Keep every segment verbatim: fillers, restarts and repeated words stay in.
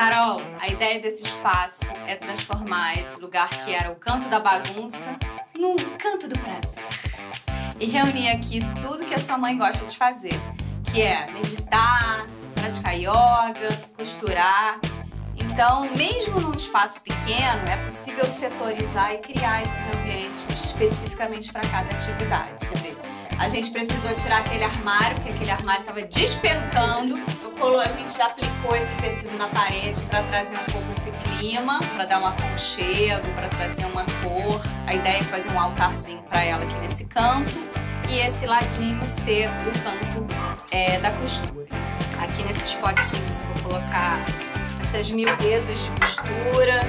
Carol, a ideia desse espaço é transformar esse lugar que era o canto da bagunça num canto do prazer. E reunir aqui tudo que a sua mãe gosta de fazer, que é meditar, praticar yoga, costurar. Então, mesmo num espaço pequeno, é possível setorizar e criar esses ambientes especificamente para cada atividade, você vê? A gente precisou tirar aquele armário, porque aquele armário estava despencando. A gente já aplicou esse tecido na parede para trazer um pouco esse clima, para dar um aconchego, para trazer uma cor. A ideia é fazer um altarzinho para ela aqui nesse canto e esse ladinho ser o canto é, da costura. Aqui nesses potinhos eu vou colocar essas miudezas de costura.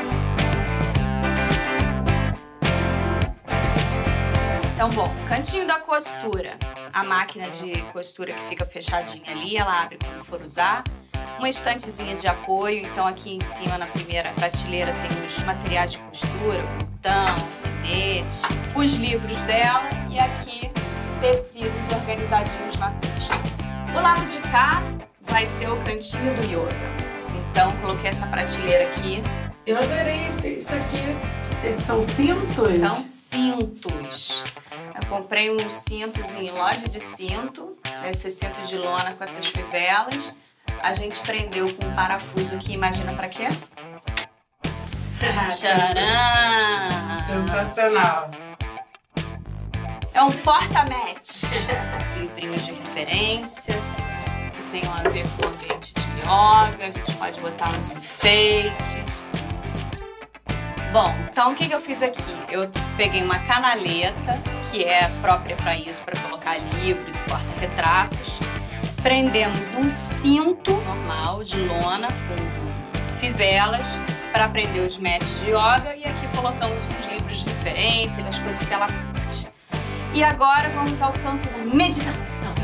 Então, bom, cantinho da costura. A máquina de costura que fica fechadinha ali, ela abre quando for usar. Uma estantezinha de apoio, então aqui em cima, na primeira prateleira, tem os materiais de costura, botão, alfinete, os livros dela e aqui tecidos organizadinhos na cesta. O lado de cá vai ser o cantinho do yoga. Então, coloquei essa prateleira aqui. Eu adorei isso aqui. Esses são cintos? São cintos. Eu comprei uns cintos em loja de cinto, esses cintos de lona com essas fivelas. A gente prendeu com um parafuso aqui, imagina pra quê? Tcharam! Sensacional! É um porta-match. Livrinhos de referência, que tenham a ver com o ambiente de yoga, a gente pode botar uns enfeites. Bom, então o que que eu fiz aqui? Eu peguei uma canaleta, que é própria para isso, para colocar livros e porta-retratos. Prendemos um cinto normal de lona com fivelas para prender os mats de yoga e aqui colocamos uns livros de referência, das coisas que ela curte. E agora vamos ao canto da meditação.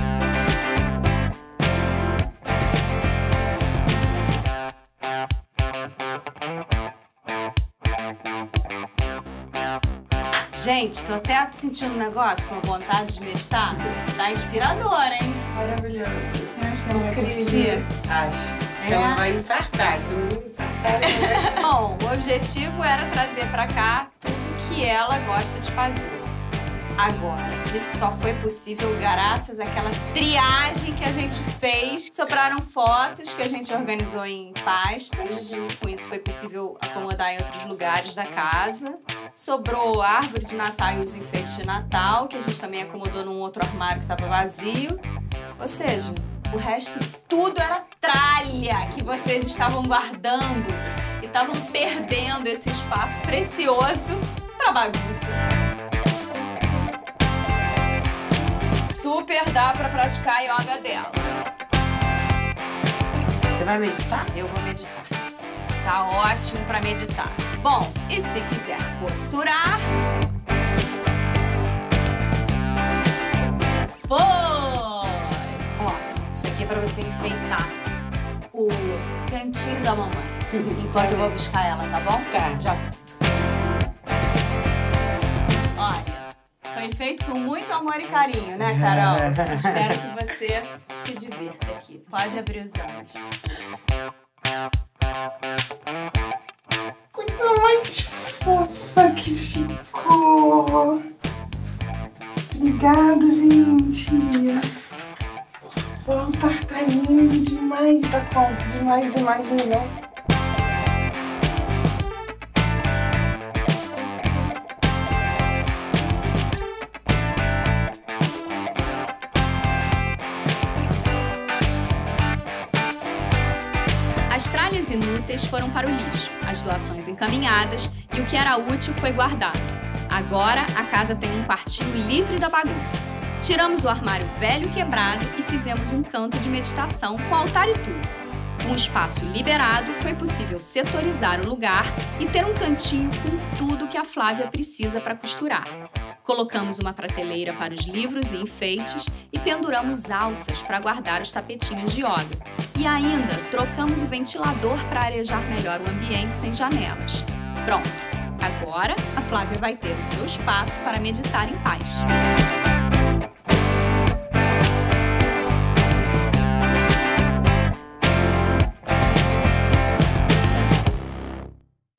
Gente, tô até sentindo um negócio, uma vontade de meditar. Tá inspiradora, hein? Maravilhoso. Você acha que ela vai curtir? Acho. É? Ela vai infartar. Se não infartar, ela vai... Bom, o objetivo era trazer pra cá tudo que ela gosta de fazer. Agora, isso só foi possível graças àquela triagem que a gente fez. Sobraram fotos que a gente organizou em pastas. Uhum. Com isso foi possível acomodar em outros lugares da casa. Sobrou a árvore de Natal e os enfeites de Natal, que a gente também acomodou num outro armário que estava vazio. Ou seja, o resto tudo era tralha que vocês estavam guardando e estavam perdendo esse espaço precioso para bagunça. Super dá pra praticar a yoga dela. Você vai meditar? Eu vou meditar. Tá ótimo pra meditar. Bom, e se quiser costurar... Foi! Ó, isso aqui é pra você enfeitar o cantinho da mamãe. Enquanto eu vou buscar ela, tá bom? Tá. Já volto. Olha... Foi feito com muito amor e carinho, né, Carol? Espero que você se divirta aqui. Pode abrir os olhos. Coisa mais fofa que ficou. Obrigada, gente. O altar tá lindo demais da conta. Demais, demais, demais. As tralhas inúteis foram para o lixo, as doações encaminhadas e o que era útil foi guardado. Agora a casa tem um quartinho livre da bagunça. Tiramos o armário velho quebrado e fizemos um canto de meditação com altar e tudo. Com o espaço liberado, foi possível setorizar o lugar e ter um cantinho com tudo que a Flávia precisa para costurar. Colocamos uma prateleira para os livros e enfeites e penduramos alças para guardar os tapetinhos de yoga. E ainda trocamos o ventilador para arejar melhor o ambiente sem janelas. Pronto! Agora a Flávia vai ter o seu espaço para meditar em paz.